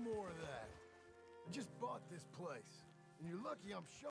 more of that. I just bought this place, and you're lucky I'm showing